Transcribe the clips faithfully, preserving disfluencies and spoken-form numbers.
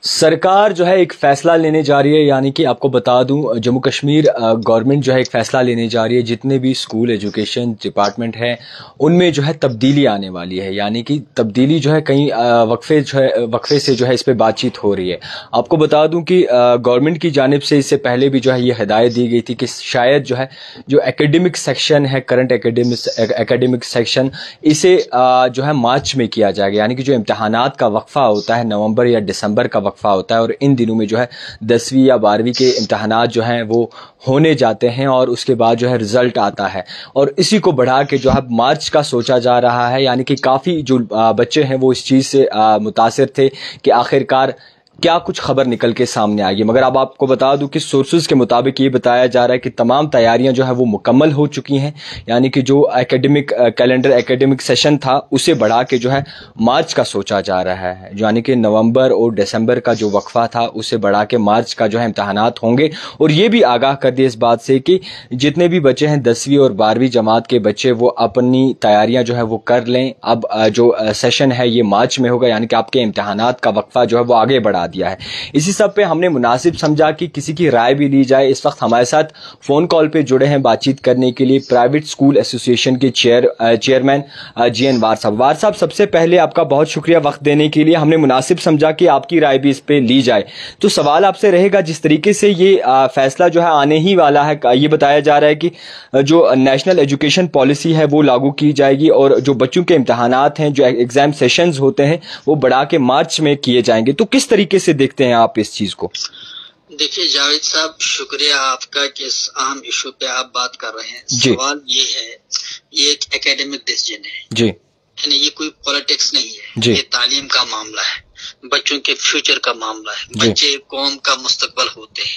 सरकार जो है एक फैसला लेने जा रही है, यानी कि आपको बता दूं जम्मू कश्मीर गवर्नमेंट जो है एक फैसला लेने जा रही है, जितने भी स्कूल एजुकेशन डिपार्टमेंट है उनमें जो है तब्दीली आने वाली है। यानी कि तब्दीली जो है कई वक्फे जो है वक्फे से जो है इस पे बातचीत हो रही है। आपको बता दूं कि गवर्नमेंट की जानिब से इससे पहले भी जो है ये हिदायत दी गई थी कि शायद जो है जो एकेडमिक सेक्शन है, करंट एकेडमिक एकेडमिक सेक्शन, इसे जो है मार्च में किया जाएगा। यानी कि जो इम्तहानात का वक्फा होता है नवंबर या दिसंबर का वक्फा होता है, और इन दिनों में जो है दसवीं या बारहवीं के इम्तहानात जो हैं वो होने जाते हैं और उसके बाद जो है रिजल्ट आता है, और इसी को बढ़ा के जो है मार्च का सोचा जा रहा है। यानी कि काफ़ी जो बच्चे हैं वो इस चीज़ से मुतासिर थे कि आखिरकार क्या कुछ खबर निकल के सामने आएगी। मगर अब आपको बता दूं कि सोर्सेज के मुताबिक ये बताया जा रहा है कि तमाम तैयारियां जो है वो मुकम्मल हो चुकी हैं। यानी कि जो एकेडमिक कैलेंडर एकेडमिक सेशन था उसे बढ़ा के जो है मार्च का सोचा जा रहा है। यानी कि नवंबर और दिसंबर का जो वक्फा था उसे बढ़ा के मार्च का जो है इम्तहानात होंगे। और ये भी आगाह कर दिया इस बात से कि जितने भी बच्चे हैं दसवीं और बारहवीं जमात के बच्चे, वो अपनी तैयारियाँ जो है वो कर लें। अब जो सेशन है ये मार्च में होगा, यानी कि आपके इम्तहानात का वक्फा जो है वो आगे बढ़ा दिया है। इसी सब पे हमने मुनासिब समझा कि किसी की राय भी ली जाए। इस वक्त हमारे साथ फोन कॉल पे जुड़े हैं बातचीत करने के लिए प्राइवेट स्कूल एसोसिएशन के chair chairman G N War साहब। वार साहब, सबसे पहले आपका बहुत शुक्रिया वक्त देने के लिए। हमने मुनासिब समझा कि आपकी राय भी इस पे ली जाए। तो सवाल आपसे रहेगा, जिस तरीके से ये फैसला जो है आने ही वाला है, ये बताया जा रहा है कि जो नेशनल एजुकेशन पॉलिसी है वो लागू की जाएगी और जो बच्चों के इम्तहानात हैं, जो एग्जाम सेशंस होते हैं, वो बढ़ा के मार्च में किए जाएंगे। तो किस तरीके से देखते हैं आप इस चीज को? देखिए जावेद साहब, शुक्रिया आपका कि इस अहम इशू पे आप बात कर रहे हैं। सवाल ये है, ये एक एकेडमिक डिसीजन है जी, यानी ये कोई पॉलिटिक्स नहीं है जी। ये तालीम का मामला है, बच्चों के फ्यूचर का मामला है, बच्चे कौम का मुस्तकबल होते हैं।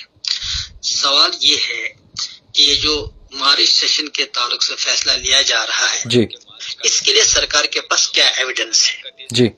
सवाल ये है कि ये जो मार्च सेशन के ताल्लुक से फैसला लिया जा रहा है जी, इसके लिए सरकार के पास क्या एविडेंस है जी,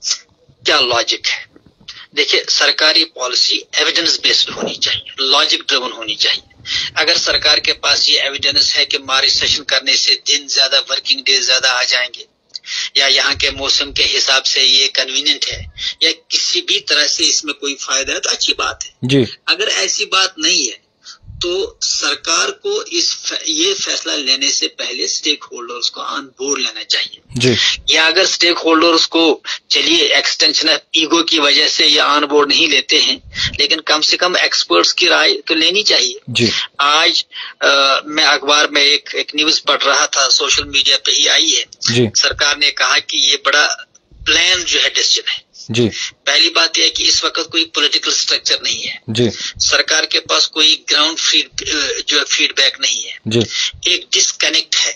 क्या लॉजिक है? देखिए, सरकारी पॉलिसी एविडेंस बेस्ड होनी चाहिए, लॉजिक ड्रिवन होनी चाहिए। अगर सरकार के पास ये एविडेंस है कि मार्च सेशन करने से दिन ज्यादा, वर्किंग डेज ज्यादा आ जाएंगे, या यहाँ के मौसम के हिसाब से ये कन्वीनियंट है, या किसी भी तरह से इसमें कोई फायदा है, तो अच्छी बात है जी। अगर ऐसी बात नहीं है तो सरकार को इस ये फैसला लेने से पहले स्टेक होल्डर्स को ऑन बोर्ड लेना चाहिए जी। या अगर स्टेक होल्डर्स को, चलिए एक्सटेंशन ऑफ ईगो की वजह से ये ऑन बोर्ड नहीं लेते हैं, लेकिन कम से कम एक्सपर्ट्स की राय तो लेनी चाहिए जी। आज आ, मैं अखबार में एक एक न्यूज पढ़ रहा था, सोशल मीडिया पे ही आई है जी। सरकार ने कहा कि ये बड़ा प्लान जो है डिसीजन है जी। पहली बात यह है कि इस वक्त कोई पॉलिटिकल स्ट्रक्चर नहीं है जी। सरकार के पास कोई ग्राउंड फीड जो है फीडबैक नहीं है जी। एक डिस्कनेक्ट है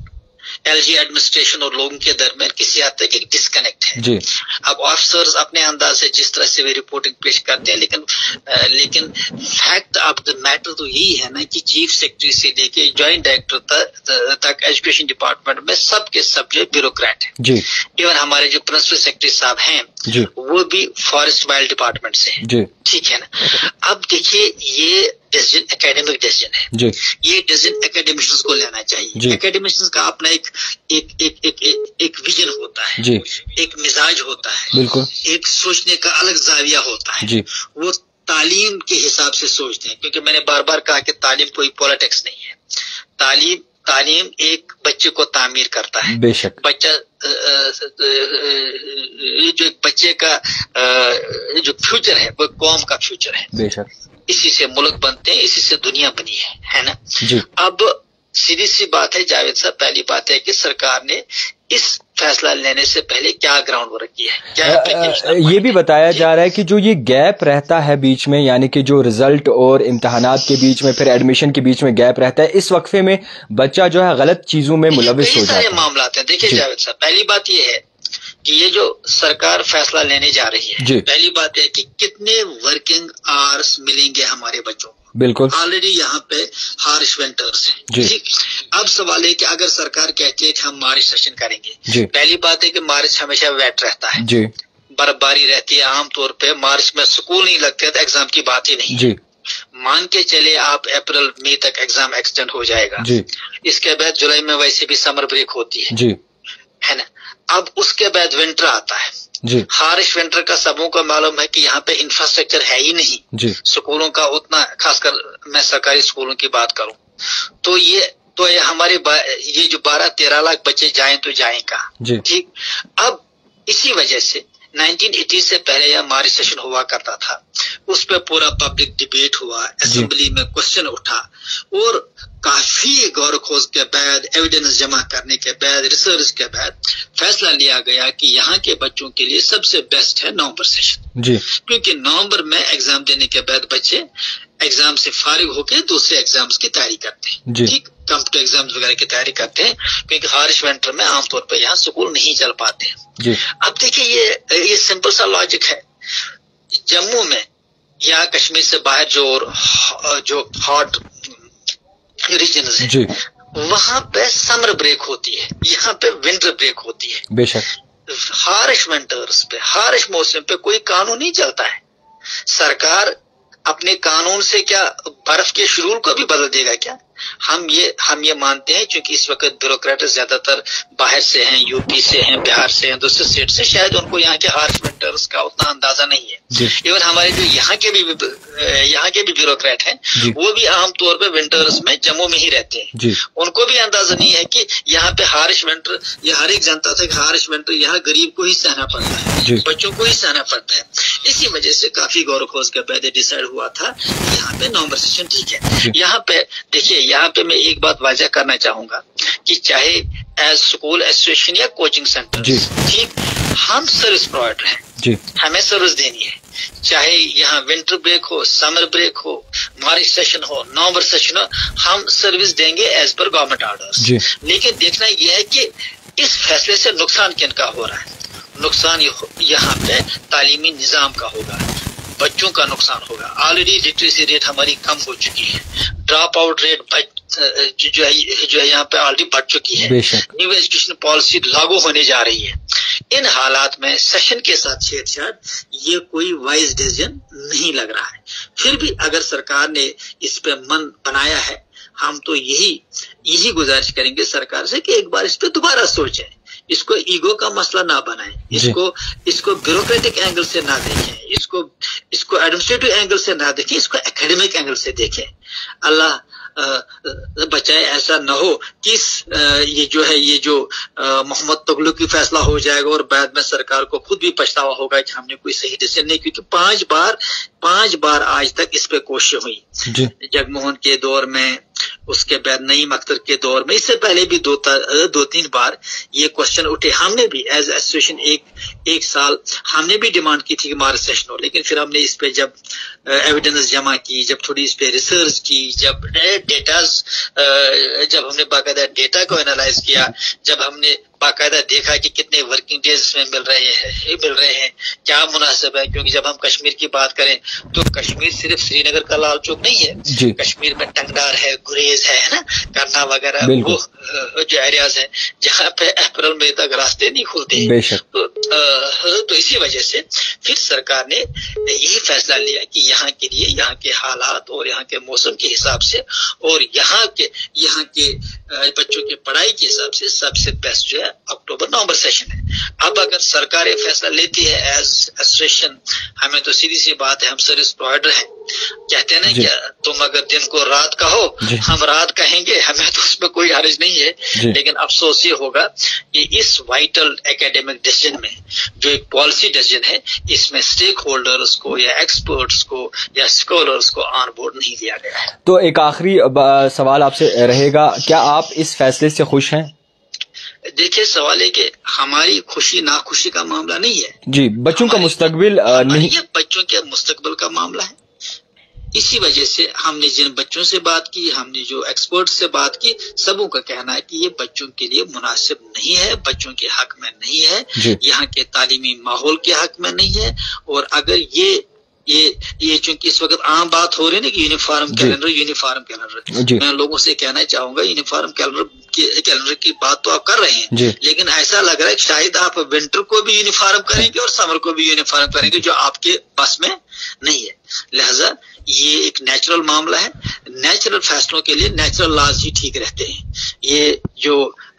एलजी एडमिनिस्ट्रेशन और लोगों के दरमियान, किसी हद तक एक डिस्कनेक्ट है जी। अब ऑफिसर्स अपने अंदाज से जिस तरह से वे रिपोर्टिंग पेश करते हैं, लेकिन आ, लेकिन फैक्ट ऑफ द मैटर तो यही है ना कि चीफ सेक्रेटरी से लेके ज्वाइंट डायरेक्टर तक, तक एजुकेशन डिपार्टमेंट में सब के सब जो ब्यूरोक्रेट है जी। इवन हमारे जो प्रिंसिपल सेक्रेटरी साहब हैं जी, वो भी फॉरेस्ट वाइल्ड डिपार्टमेंट से है, ठीक है ना। अब देखिए, ये डिसीजन एकेडमिक डिसीजन है जी। ये डिसीजन एकेडमिशियंस को लेना चाहिए। एकेडमिशियंस का अपना एक एक एक एक एक, एक विजन होता है जी। एक मिजाज होता है बिल्कुल, एक सोचने का अलग जाविया होता है जी। वो तालीम के हिसाब से सोचते हैं, क्योंकि मैंने बार बार कहा कि तालीम कोई पॉलिटिक्स नहीं है। तालीम तालीम एक बच्चे को तामीर करता है, बेशक बच्चा जो एक बच्चे का जो फ्यूचर है वो कौम का फ्यूचर है, बेशक इसी से मुल्क बनते हैं, इसी से दुनिया बनी है, है ना जी। अब सीधी सी बात है जावेद साहब, पहली बात है कि सरकार ने इस फैसला लेने से पहले क्या ग्राउंड वर्क किया है, क्या ये भी बताया जा रहा है कि जो ये गैप रहता है बीच में, यानी कि जो रिजल्ट और इम्तहानात के बीच में, फिर एडमिशन के बीच में गैप रहता है, इस वक्फे में बच्चा जो है गलत चीजों में मुलविस हो जाता है। मामला है। देखिए जावेद साहब, पहली बात ये है कि ये जो सरकार फैसला लेने जा रही है, पहली बात है कि कितने वर्किंग आवर्स मिलेंगे हमारे बच्चों को। बिल्कुल, ऑलरेडी यहाँ पे हार्श विंटर्स है ठीक। अब सवाल है कि अगर सरकार कहती है कि हम मार्च सेशन करेंगे, पहली बात है कि मार्च हमेशा वेट रहता है जी। बर्फबारी रहती है, आमतौर पे मार्च में स्कूल नहीं लगते तो एग्जाम की बात ही नहीं जी। मान के चले आप अप्रैल मई तक एग्जाम एक्सटेंड हो जाएगा जी। इसके बाद जुलाई में वैसे भी समर ब्रेक होती है जी, है ना। अब उसके बाद विंटर आता है, جی ہارش ونٹر کا سبوں کو معلوم ہے کہ یہاں پہ انفراسٹرکچر ہے ہی نہیں جی اسکولوں کا اتنا، خاص کر میں سرکاری اسکولوں کی بات کروں تو یہ تو یہ ہمارے یہ جو بارہ تیرہ لاکھ بچے جائیں تو جائیں کہاں. جی ٹھیک. اب اسی وجہ سے نائنٹین ایٹی سے پہلے یہ مارچ سیشن ہوا کرتا تھا، اس پہ پورا پبلک ڈیبیٹ ہوا، اسمبلی میں کوشچن اٹھا اور کافی غور و خوض کے بعد، ایویڈنس جمع کرنے کے بعد، ریسرچ کے بعد فیصلہ لیا گیا کہ یہاں کے بچوں کے لیے سب سے بیسٹ ہے نومبر سیشن. جی کیونکہ نومبر میں ایگزام دینے کے بعد بچے ایگزام سے فارغ ہو کے دوسرے ایگزامز کی تیاری کرتے ہیں. جی ٹھیک، کمپیوٹر ایگزامز وغیرہ کی تیاری کرتے ہیں کیونکہ ہارش ونٹر میں عام طور پہ یہاں اسکول نہیں چل پاتے ہیں. جی اب دیکھیے یہ یہ سمپل سا لاجک ہے. جموں میں یا کشمیر سے باہر جو جو ہاٹ ریجنز ہیں جی وہاں پہ سمر بریک ہوتی ہے، یہاں پہ ونٹر بریک ہوتی ہے. بے شک ہارش ونٹرز پہ، ہارش موسم پہ کوئی قانون نہیں چلتا ہے. سرکار اپنے قانون سے کیا برف کے شیڈول کو بھی بدل دے گا کیا؟ ہم یہ ہم یہ مانتے ہیں چونکہ اس وقت بیوروکریٹ زیادہ تر باہر سے ہیں، یو پی سے ہیں، بہار سے ہیں، دوسرے اسٹیٹ سے، شاید ان کو یہاں کے ہارش ونٹرز کا اتنا اندازہ نہیں ہے. ایون ہمارے جو یہاں کے بھی یہاں کے بھی بیوروکریٹ ہیں وہ بھی عام طور پہ ونٹرز میں جموں میں ہی رہتے ہیں. ان کو بھی اندازہ نہیں ہے کہ یہاں پہ ہارش ونٹر، یہ ہر ایک جانتا تھا کہ ہارش ونٹر یہاں غریب کو ہی سہنا پڑتا ہے، بچوں کو ہی سہنا پڑتا ہے. اسی وجہ سے کافی غور و خوض کے بعد ڈیسائیڈ ہوا تھا یہاں پہ نومبر سیشن ٹھیک ہے. یہاں پہ دیکھیے، یہاں پہ میں ایک بات واضح کرنا چاہوں گا کہ چاہے ایز اسکول ایسوسیشن یا کوچنگ سینٹر، ٹھیک، ہم سروس پرووائڈر ہیں، جی ہمیں سروس دینی ہے. چاہے یہاں ونٹر بریک ہو، سمر بریک ہو، مارچ سیشن ہو، نومبر سیشن ہو، ہم سروس دیں گے ایز پر گورنمنٹ آرڈرز. لیکن دیکھنا یہ ہے کہ اس فیصلے سے نقصان کن کا ہو رہا ہے. نقصان یہاں پہ تعلیمی نظام کا ہوگا، بچوں کا نقصان ہوگا. آلریڈی لٹریسی ریٹ ہماری کم ہو چکی ہے، ڈراپ آؤٹ ریٹ جو ہے جو ہے یہاں پہ آلریڈی بڑھ چکی ہے. نیو ایجوکیشن پالیسی لاگو ہونے جا رہی ہے. ان حالات میں سیشن کے ساتھ چھیڑ چھاڑ یہ کوئی وائز ڈیسیژن نہیں لگ رہا ہے. پھر بھی اگر سرکار نے اس پہ من بنایا ہے، ہم تو یہی یہی گزارش کریں گے سرکار سے کہ ایک بار اس پہ دوبارہ سوچیں. اس کو ایگو کا مسئلہ نہ بنائیں، اس کو اس کو بیوروکریٹک اینگل سے نہ دیکھیں، اس کو اس کو ایڈمنسٹریٹو اینگل سے نہ دیکھیں، اس کو اکیڈمک اینگل سے دیکھیں. اللہ بچائے ایسا نہ ہو کہ یہ جو ہے یہ جو محمد تغلق کی فیصلہ ہو جائے گا اور بعد میں سرکار کو خود بھی پچھتاوا ہوگا کہ ہم نے کوئی صحیح ڈیسیژن نہیں، کیونکہ پانچ بار پانچ بار آج تک اس پہ کوششیں ہوئی. جگموہن کے دور میں، اس کے بعد نعیم اختر کے دور میں، اس سے پہلے بھی دو دو تین بار یہ کوشچن اٹھے. ہم نے بھی ایز ایسوسیشن ایک ایک سال ہم نے بھی ڈیمانڈ کی تھی کہ مارچ سیشن ہو، لیکن پھر ہم نے اس پہ جب ایویڈنس جمع کی، جب تھوڑی اس پہ ریسرچ کی، جب ڈیٹاز جب ہم نے باقاعدہ ڈیٹا کو انالائز کیا، جب ہم نے باقاعدہ دیکھا کہ کتنے ورکنگ ڈیز اس میں مل رہے ہیں مل رہے ہیں کیا مناسب ہے. کیونکہ جب ہم کشمیر کی بات کریں تو کشمیر صرف سری نگر کا لال چوک نہیں ہے، جی. کشمیر میں ٹنگڈار ہے، گریز ہے نا، کرنا وغیرہ، وہ جو ایریاز ہیں جہاں پہ اپریل مئی تک راستے نہیں کھلتے. تو, تو اسی وجہ سے پھر سرکار نے یہی فیصلہ لیا کہ یہاں کے لیے یہاں کے حالات اور یہاں کے موسم کے حساب سے اور یہاں کے یہاں کے بچوں کی پڑھائی کے حساب سے سب سے بیسٹ جو ہے اکتوبر نومبر سیشن ہے. اب اگر سرکار یہ فیصلہ لیتی ہے ایز ایسوسیشن، ہمیں تو سیدھی سی بات ہے، ہم سروس پرووائڈر ہیں، کہتے ہیں نا کہ تم اگر دن کو رات کہو ہم رات کہیں گے، ہمیں تو اس میں کوئی حرج نہیں ہے. لیکن افسوس یہ ہوگا کہ اس وائٹل اکیڈمک ڈیسیژن میں جو ایک پالیسی ڈیسیژن ہے، اس میں اسٹیک ہولڈرز کو یا ایکسپرٹس کو یا اسکالرز کو آن بورڈ نہیں لیا گیا ہے. تو ایک آخری سوال آپ سے رہے گا، کیا آپ اس فیصلے سے خوش ہیں؟ دیکھیے، سوال ہے کہ ہماری خوشی ناخوشی کا معاملہ نہیں ہے، جی، بچوں کا مستقبل نہیں، یہ بچوں کے مستقبل کا معاملہ ہے. اسی وجہ سے ہم نے جن بچوں سے بات کی، ہم نے جو ایکسپرٹ سے بات کی، سبوں کا کہنا ہے کہ یہ بچوں کے لیے مناسب نہیں ہے، بچوں کے حق میں نہیں ہے، جی. یہاں کے تعلیمی ماحول کے حق میں نہیں ہے. اور اگر یہ یہ یہ چونکہ اس وقت عام بات ہو رہی ہے نا کہ یونیفارم کیلنڈر یونیفارم کیلنڈر، جی. میں لوگوں سے کہنا چاہوں گا یونیفارم کیلنڈر کیلنڈر کی بات تو آپ کر رہے ہیں، جی. لیکن ایسا لگ رہا ہے کہ شاید آپ ونٹر کو بھی یونیفارم کریں گے اور سمر کو بھی یونیفارم کریں گے، جو آپ کے بس میں نہیں ہے. لہذا یہ ایک نیچرل معاملہ ہے، نیچرل فیصلوں کے لیے نیچرل لاز ہی ٹھیک رہتے ہیں. یہ جو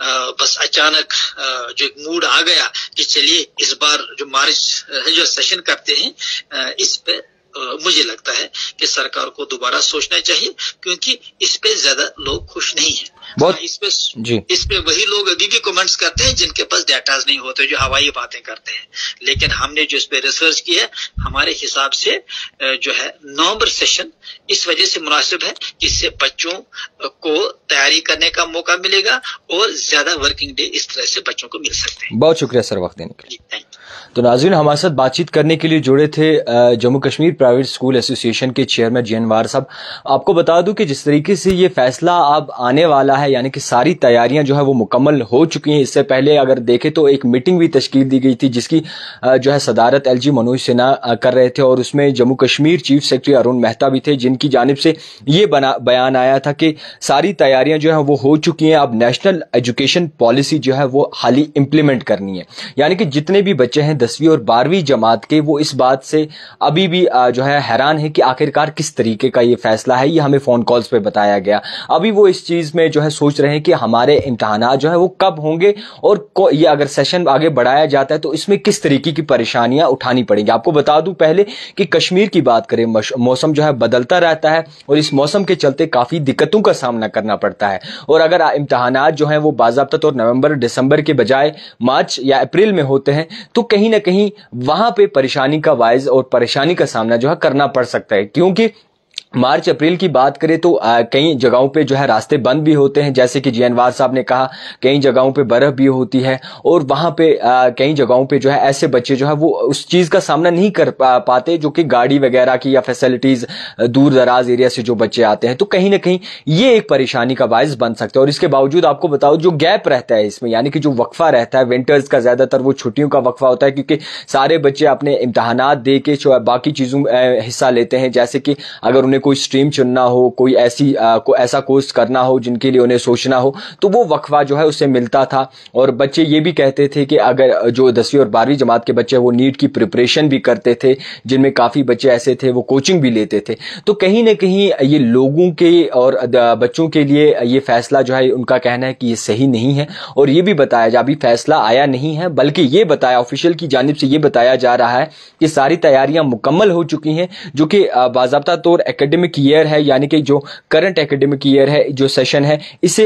بس اچانک جو ایک موڈ آ گیا کہ چلیے اس بار جو مارچ جو سیشن کرتے ہیں اس پہ مجھے لگتا ہے کہ سرکار کو دوبارہ سوچنا چاہیے، کیونکہ اس پہ زیادہ لوگ خوش نہیں ہیں. بہت اس پہ جی اس پہ وہی لوگ ابھی بھی کمنٹس کرتے ہیں جن کے پاس ڈیٹاز نہیں ہوتے، جو ہوائی باتیں کرتے ہیں. لیکن ہم نے جو اس پہ ریسرچ کی ہے، ہمارے حساب سے جو ہے نومبر سیشن اس وجہ سے مناسب ہے کہ اس سے بچوں کو تیاری کرنے کا موقع ملے گا اور زیادہ ورکنگ ڈے اس طرح سے بچوں کو مل سکتے ہیں. بہت شکریہ سر وقت دینے کے لیے. تو ناظرین، ہمارے ساتھ بات چیت کرنے کے لیے جڑے تھے جموں کشمیر پرائیویٹ اسکول ایسوسی ایشن کے چیئرمین جی انوار صاحب. آپ کو بتا دوں کہ جس طریقے سے یہ فیصلہ اب آنے والا ہے، یعنی کہ ساری تیاریاں جو ہے وہ مکمل ہو چکی ہیں. اس سے پہلے اگر دیکھیں تو ایک میٹنگ بھی تشکیل دی گئی تھی جس کی جو ہے صدارت ایل جی منوج سنہا کر رہے تھے، اور اس میں جموں کشمیر چیف سیکرٹری ارون مہتا بھی تھے، جن کی جانب سے یہ بیان آیا تھا کہ ساری تیاریاں جو ہیں وہ ہو چکی ہیں. اب نیشنل ایجوکیشن پالیسی جو ہے وہ حالی امپلیمنٹ کرنی ہے، یعنی کہ جتنے بھی بچے ہیں دسویں اور بارہویں جماعت کے، وہ اس بات سے ابھی بھی جو ہے حیران ہے کہ آخرکار کس طریقے کا یہ فیصلہ ہے. یہ ہمیں فون کالز پہ بتایا گیا. ابھی وہ اس چیز میں جو ہے سوچ رہے ہیں کہ ہمارے امتحانات جو ہے وہ کب ہوں گے، اور یہ اگر سیشن آگے بڑھایا جاتا ہے تو اس میں کس طریقے کی پریشانیاں اٹھانی پڑیں گی. آپ کو بتا دوں پہلے کہ کشمیر کی بات کریں، موسم جو ہے بدلتا رہتا ہے اور اس موسم کے چلتے کافی دقتوں کا سامنا کرنا پڑتا ہے. اور اگر امتحانات جو ہیں وہ باضابطہ طور نومبر دسمبر کے بجائے مارچ یا اپریل میں ہوتے ہیں تو کہیں نہ کہیں وہاں پہ پریشانی کا باعث اور پریشانی کا سامنا جو ہے کرنا پڑ سکتا ہے، کیونکہ مارچ اپریل کی بات کریں تو کئی جگہوں پہ جو ہے راستے بند بھی ہوتے ہیں، جیسے کہ جی انوار صاحب نے کہا کئی جگہوں پہ برف بھی ہوتی ہے، اور وہاں پہ کئی جگہوں پہ جو ہے ایسے بچے جو ہے وہ اس چیز کا سامنا نہیں کر پاتے جو کہ گاڑی وغیرہ کی یا فیسلٹیز دور دراز ایریا سے جو بچے آتے ہیں، تو کہیں نہ کہیں یہ ایک پریشانی کا باعث بن سکتا ہے. اور اس کے باوجود آپ کو بتاؤ جو گیپ رہتا ہے اس میں، یعنی کہ جو وقفہ رہتا ہے ونٹرز کا، زیادہ تر وہ چھٹیوں کا وقفہ ہوتا ہے، کیونکہ سارے بچے اپنے امتحانات دے کے باقی چیزوں حصہ لیتے ہیں، جیسے کہ اگر انہیں کوئی اسٹریم چننا ہو، کوئی ایسی کو ایسا کورس کرنا ہو جن کے لیے انہیں سوچنا ہو، تو وہ وقفہ جو ہے اسے ملتا تھا. اور بچے یہ بھی کہتے تھے کہ اگر جو دسویں اور بارہویں جماعت کے بچے وہ نیٹ کی پریپریشن بھی کرتے تھے، جن میں کافی بچے ایسے تھے وہ کوچنگ بھی لیتے تھے. تو کہیں نہ کہیں یہ لوگوں کے اور بچوں کے لیے یہ فیصلہ جو ہے ان کا کہنا ہے کہ یہ صحیح نہیں ہے. اور یہ بھی بتایا جا ابھی فیصلہ آیا نہیں ہے، بلکہ یہ بتایا آفیشیل کی جانب سے یہ بتایا جا رہا ہے کہ ساری تیاریاں مکمل ہو چکی ہیں، جو کہ باضابطہ طور ایکیڈمک ایئر ہے، یعنی کہ جو کرنٹ ایکیڈمک ایئر ہے، جو سیشن ہے، اسے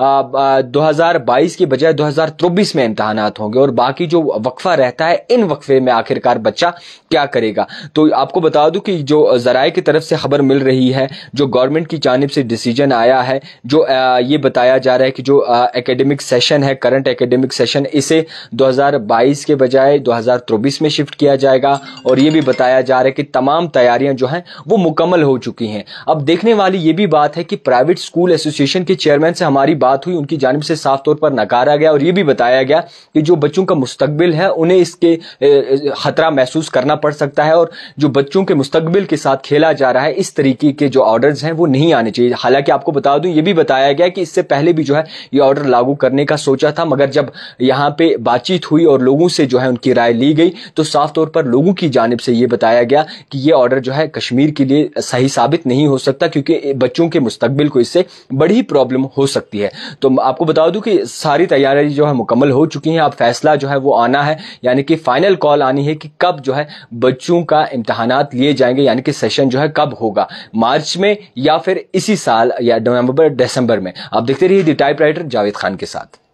دو ہزار بائیس کے بجائے دو ہزار چوبیس میں امتحانات ہوں گے. اور باقی جو وقفہ رہتا ہے ان وقفے میں آخرکار بچہ کیا کرے گا. تو آپ کو بتا دوں کہ جو ذرائع کی طرف سے خبر مل رہی ہے، جو گورنمنٹ کی جانب سے ڈیسیجن آیا ہے، جو یہ بتایا جا رہا ہے کہ جو ایکیڈمک سیشن ہے، کرنٹ ایکیڈمک سیشن، اسے دو ہزار بائیس کے بجائے دو ہزار چوبیس میں شفٹ کیا جائے گا. اور یہ بھی بتایا جا رہا ہے کہ تمام تیاریاں جو ہیں وہ مکمل ہو چکی ہیں. اب دیکھنے والی یہ بھی بات ہے کہ پرائیویٹ اسکول ایسوسی ایشن کے چیئرمین سے ہماری بات ہوئی، ان کی جانب سے صاف طور پر نکارا گیا اور یہ بھی بتایا گیا کہ جو بچوں کا مستقبل ہے انہیں اس کے خطرہ محسوس کرنا پڑ سکتا ہے، اور جو بچوں کے مستقبل کے ساتھ کھیلا جا رہا ہے اس طریقے کے جو آرڈرز ہیں وہ نہیں آنے چاہیے. حالانکہ آپ کو بتا دوں یہ بھی بتایا گیا کہ اس سے پہلے بھی جو ہے یہ آرڈر لاگو کرنے کا سوچا تھا، مگر جب یہاں پہ بات چیت ہوئی اور لوگوں سے جو ہے ان کی رائے لی گئی تو صاف طور پر لوگوں کی جانب سے یہ بتایا گیا کہ یہ آرڈر جو ہے کشمیر کے لیے صحیح ثابت نہیں ہو سکتا، کیونکہ بچوں کے مستقبل کو اس سے بڑی پرابلم ہو سکتی ہے. تو آپ کو بتا دوں کہ ساری تیاری جو ہے مکمل ہو چکی ہیں. اب فیصلہ جو ہے وہ آنا ہے، یعنی کہ فائنل کال آنی ہے کہ کب جو ہے بچوں کا امتحانات لیے جائیں گے، یعنی کہ سیشن جو ہے کب ہوگا، مارچ میں یا پھر اسی سال یا نومبر دسمبر میں. آپ دیکھتے رہیے the typewriter Javed Khan کے ساتھ.